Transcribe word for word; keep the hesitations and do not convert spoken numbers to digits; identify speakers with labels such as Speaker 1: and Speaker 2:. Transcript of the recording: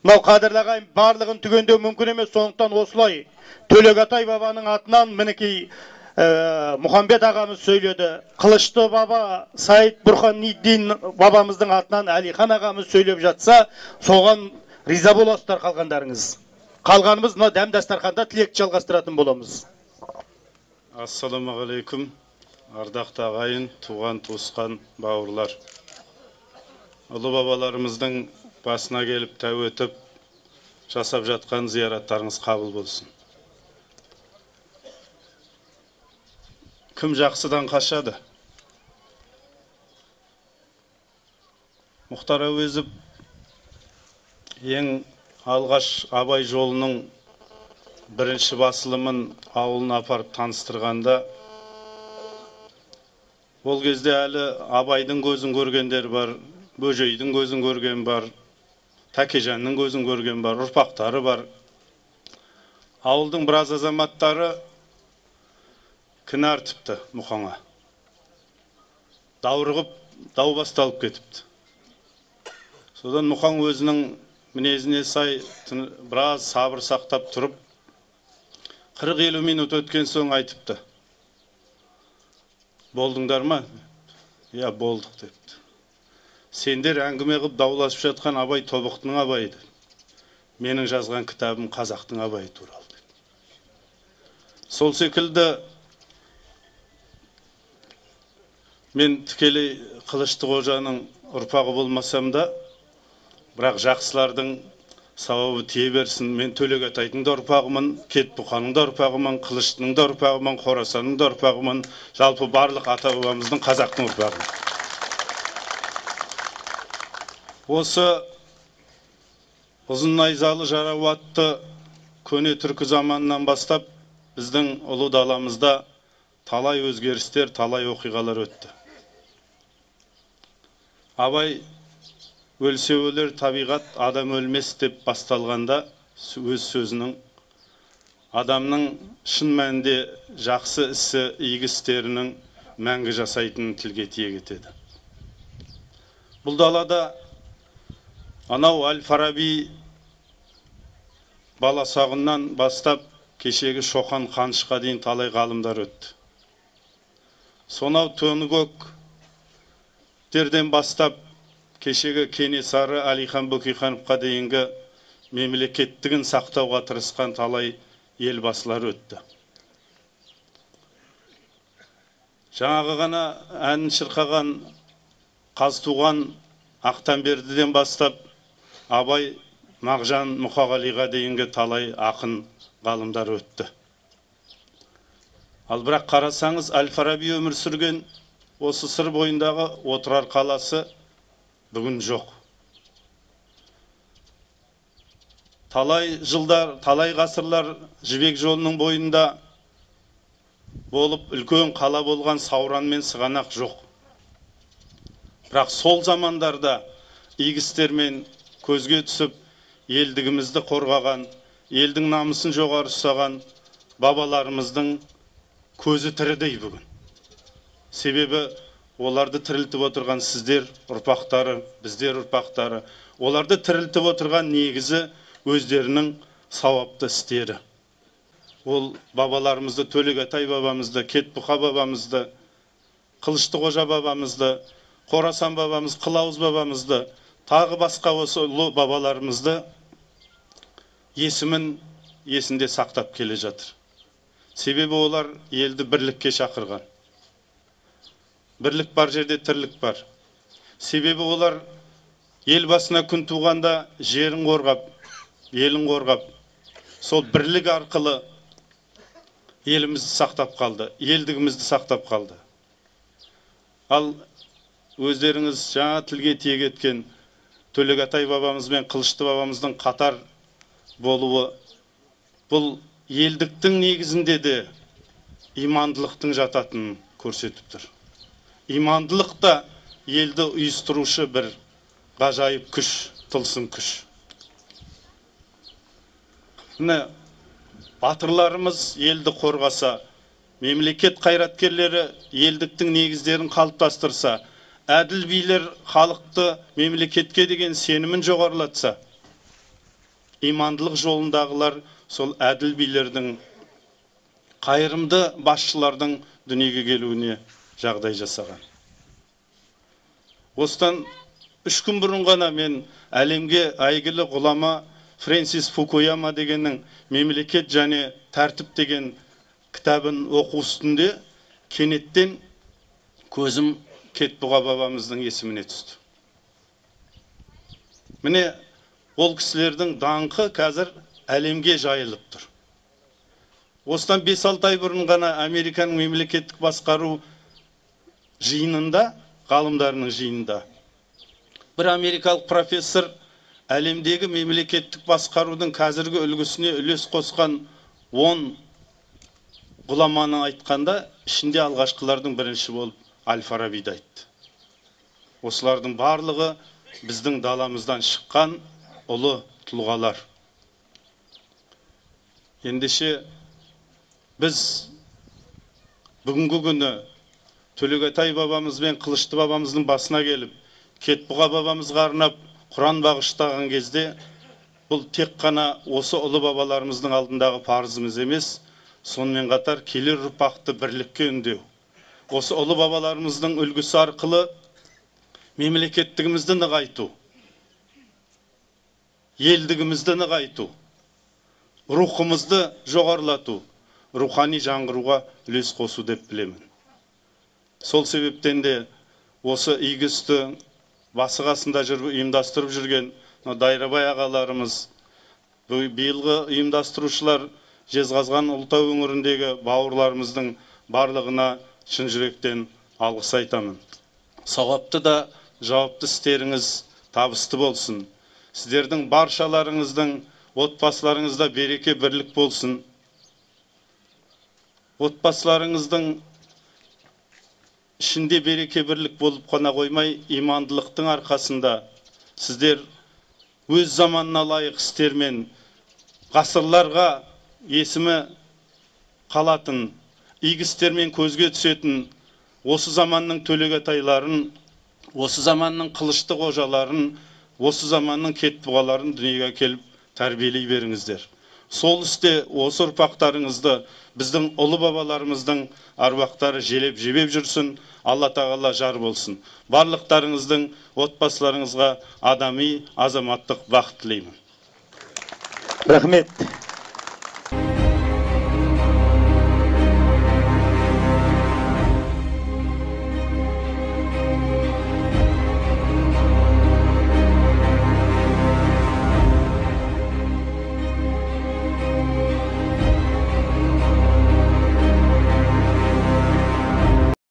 Speaker 1: Мынау қадірлі ағайын барлығын түгендеу мүмкін емес, сондықтан осылай Төлегетай бабаның атынан мінекей Мұхамбет ағамыз сөйледі. Қылышты баба Саид Бурханиддин бабамыздың атынан Әлихан ағамыз сөйлеп жатса, соған риза боласыздар қалғандарыңыз. Қалғанымыз мына дәм дастарханда тілекті жалғастыратын боламыз.
Speaker 2: Ассалаумағалейкум, ардақты ағайын, туған туысқан бауырлар. Ұлы бабаларымыздың басына келіп тәу етіп жасап жатқан зияраттарыңыз қабыл болсын. Кім жақсыдан қашады? Мұхтар Әуезов ең алғаш Абай жолының бірінші басылымын ауылына апарып таныстырғанда, ол кезде әлі Абайдың көзін көргендер бар, Бөжейдің көзін көрген бар, Тәкежанның көзін көрген бар, ұрпақтары бар. Ауылдың біраз азаматтары кінә артыпты Мұхаңа. Даурығып, дау басталып кетіпті. Содан Мұхаң өзінің мінезіне сай біраз сабыр сақтап тұрып, қырық елу минут өткен соң айтыпты. Болдыңдар ма? Я, болдық депті. Сендер әңгіме қып дауласып жатқан Абай тобықтының Абайды. Менің жазған кітабым қазақтың Абайы туралы деді. Сол секілді мен тікелей Қылышты Қожаның ұрпағы болмасам да, бірақ жақсылардың сауабы тие берсін. Мен Төлегетайдың да ұрпағымын, Кетбұқаның да ұрпағымын, Қылыштың да ұрпағымын, Қорасанның да ұрпағымын, жалпы барлық ата бабамыздың қазақтың ұрпағымын. Осы ұзын найзалы жарау атты көне түркі заманынан бастап біздің ұлы даламызда талай өзгерістер, талай оқиғалар өтті. Абай өлсе өлер табиғат, адам өлмес деп басталғанда өз сөзінің адамның шын мәнінде жақсы ісі, игі істерінің мәңгі жасайтынын тілге тиек етеді. Бұл далада анау Әл-Фараби баласағынан бастап кешегі Шоқан Қанышқа дейін талай ғалымдар өтті. Сонау Төнігөк терден бастап кешегі Кенесары Әлихан Бөкейхановқа дейінгі мемлекеттігін сақтауға тырысқан талай елбасылар өтті. Жаңағы ғана әнін шырқаған Қазтуған Ақтанбердіден бастап Абай Мағжан Мұқағалиға дейінгі талай ақын ғалымдар өтті. Ал бірақ қарасаңыз, Әл-Фараби өмір сүрген осы сыр бойындағы Отырар қаласы бүгін жоқ. Талай жылдар, талай ғасырлар Жібек жолының бойында болып үлкен қала болған Сауран мен Сығанақ жоқ. Бірақ сол замандарда игі істермен көзге түсіп, елдігімізді қорғаған, елдің намысын жоғары ұстаған бабаларымыздың көзі тірідей бүгін. Себебі оларды тірілтіп отырған сіздер ұрпақтары, біздер ұрпақтары, оларды тірілтіп отырған негізі өздерінің сауапты істері. Ол бабаларымызды, Төлегетай бабамызды, Кетбұқа бабамызды, Қылышты Қожа бабамызды, Қорасан бабамыз, Қылауыз бабамызды, тағы басқа осы ұлы бабаларымызды есімін есінде сақтап келе жатыр. Себебі олар елді бірлікке шақырған. Бірлік бар жерде тірлік бар. Себебі олар ел басына күн туғанда жерін қорғап, елін қорғап, сол бірлік арқылы елімізді сақтап қалды, елдігімізді сақтап қалды. Ал өздеріңіз жаңа тілге тиек еткен Төлегетай бабамыз бен Қылышты бабамыздың қатар болуы, бұл елдіктің негізінде де имандылықтың жататынын көрсетіп тұр. Имандылық та елді ұйыстырушы бір ғажайып күш, тылсым күш. Міне, батырларымыз елді қорғаса, мемлекет қайраткерлері елдіктің негіздерін қалыптастырса, әділ билер халықты мемлекетке деген сенімін жоғарылатса, имандылық жолындағылар сол әділ билердің, қайырымды басшылардың дүниеге келуіне жағдай жасаған. Осыдан үш күн бұрын ғана мен әлемге әйгілі ғұлама Фрэнсис Фукуяма дегеннің «Мемлекет және тәртіп» деген кітабын оқу үстінде кенеттен көзім Кетбұға бабамыздың есіміне түсті. Міне, ол кісілердің даңқы қазір әлемге жайылып тұр. Осыдан бес алты ай бұрын ғана Американың мемлекеттік басқару жиынында, ғалымдарының жиынында, бір америкалық профессор әлемдегі мемлекеттік басқарудың қазіргі үлгісіне үлес қосқан он ғұламаны айтқанда, ішінде алғашқылардың бірінші болып Әл-Фарабиді айтты. Осылардың барлығы біздің даламыздан шыққан ұлы тұлғалар. Ендеше біз бүгінгі күні Төлегетай бабамыз бен Қылышты бабамыздың басына келіп, Кетбұға бабамызға арнап Құран бағыштаған кезде, бұл тек қана осы ұлы бабаларымыздың алдындағы парызымыз емес, сонымен қатар келер ұрпақты бірлікке үндеу. Осы ұлы бабаларымыздың үлгісі арқылы мемлекеттігімізді нығайту, елдігімізді нығайту, рухымызды жоғарлату, рухани жаңғыруға үлес қосу деп білемін. Сол себептен де осы игі істі басы қасында жүріп ұйымдастырып жүрген Дайрабай ағаларымыз, биылғы ұйымдастырушылар Жезқазған Ұлытау өңіріндегі бауырларымыздың барлығына шын жүректен алғыс айтамын. Сауапты да жауапты істеріңіз табысты болсын. Сіздердің баршаларыңыздың отбасыларыңызда береке бірлік болсын. Отбасыларыңыздың ішінде береке бірлік болып қана қоймай, имандылықтың арқасында сіздер өз заманына лайық істермен ғасырларға есімі қалатын, игі істермен көзге түсетін осы заманның Төлегетайларын, осы заманның Қылышты қожаларын, осы заманның Кетбұғаларын дүниеге келіп тәрбиелей беріңіздер. Сол істе осы ұрпақтарыңызды біздің ұлы бабаларымыздың аруақтары желеп жебеп жүрсін, Алла тағала жар болсын. Барлықтарыңыздың отбасыларыңызға адами, азаматтық бақыт тілеймін.
Speaker 1: Рахмет.